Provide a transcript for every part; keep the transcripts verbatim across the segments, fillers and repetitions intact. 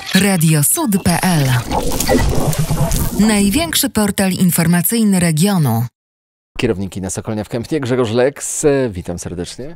radiosud kropka pe el. Największy portal informacyjny regionu. Kierownik Kina Sokolnia w Kępnie, Grzegorz Leks. Witam serdecznie.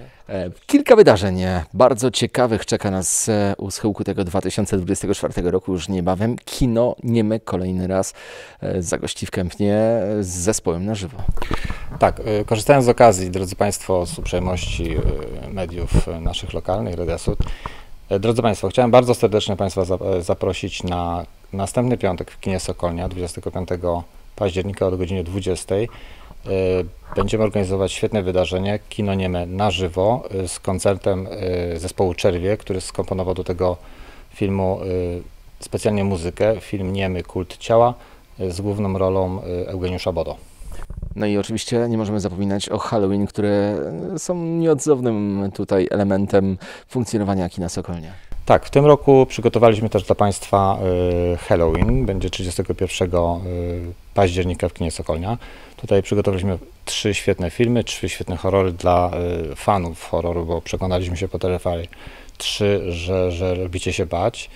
Kilka wydarzeń bardzo ciekawych czeka nas u schyłku tego dwa tysiące dwudziestego czwartego roku już niebawem. Kino Nieme kolejny raz zagości w Kępnie z zespołem na żywo. Tak, korzystając z okazji, drodzy Państwo, z uprzejmości mediów naszych lokalnych, Radia Sud. Drodzy Państwo, chciałem bardzo serdecznie Państwa zaprosić na następny piątek w Kinie Sokolnia, dwudziestego piątego października o godzinie dwudziestej. Będziemy organizować świetne wydarzenie Kino Nieme na żywo z koncertem zespołu Czerwie, który skomponował do tego filmu specjalnie muzykę, film Niemy Kult Ciała z główną rolą Eugeniusza Bodo. No i oczywiście nie możemy zapominać o Halloween, które są nieodzownym tutaj elementem funkcjonowania Kina Sokolnia. Tak, w tym roku przygotowaliśmy też dla Państwa Halloween, będzie trzydziestego pierwszego października w Kinie Sokolnia. Tutaj przygotowaliśmy trzy świetne filmy, trzy świetne horrory dla fanów horroru, bo przekonaliśmy się po Telefali trzy, że, że lubicie się bać.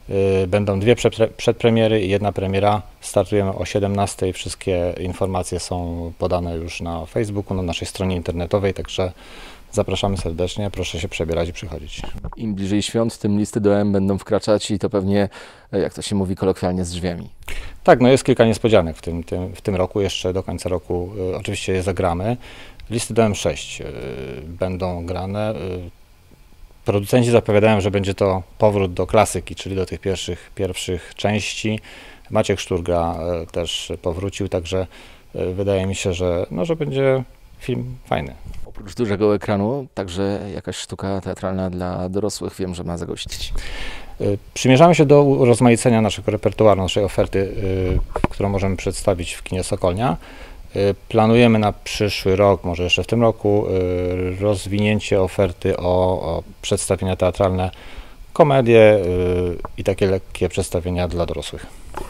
Będą dwie przedpremiery i jedna premiera. Startujemy o siedemnastej. Wszystkie informacje są podane już na Facebooku, na naszej stronie internetowej, także zapraszamy serdecznie, proszę się przebierać i przychodzić. Im bliżej świąt, tym listy do M będą wkraczać i to pewnie, jak to się mówi kolokwialnie, z drzwiami. Tak, no jest kilka niespodzianek w tym, tym, w tym roku, jeszcze do końca roku y, oczywiście je zagramy. Listy do M sześć y, będą grane. Y, producenci zapowiadają, że będzie to powrót do klasyki, czyli do tych pierwszych, pierwszych części. Maciek Szturga y, też powrócił, także y, wydaje mi się, że, no, że będzie film fajny. Oprócz dużego ekranu, także jakaś sztuka teatralna dla dorosłych, wiem, że ma zagościć. Przymierzamy się do urozmaicenia naszego repertuaru, naszej oferty, którą możemy przedstawić w Kinie Sokolnia. Planujemy na przyszły rok, może jeszcze w tym roku, rozwinięcie oferty o, o przedstawienia teatralne, komedie i takie lekkie przedstawienia dla dorosłych.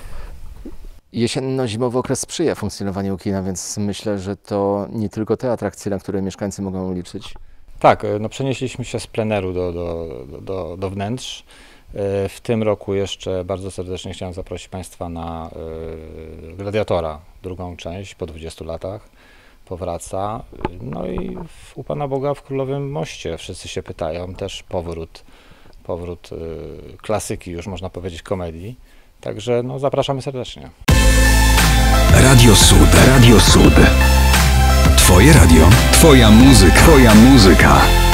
Jesienno-zimowy okres sprzyja funkcjonowaniu kina, więc myślę, że to nie tylko te atrakcje, na które mieszkańcy mogą liczyć. Tak, no przenieśliśmy się z pleneru do, do, do, do wnętrz. W tym roku jeszcze bardzo serdecznie chciałem zaprosić Państwa na y, Gladiatora, drugą część po dwudziestu latach. Powraca. No i w, u Pana Boga w Królowym Moście wszyscy się pytają, też powrót, powrót y, klasyki, już można powiedzieć komedii. Także no, zapraszamy serdecznie. Radio Sud, Radio Sud. Twoje radio, twoja muzyka, twoja muzyka.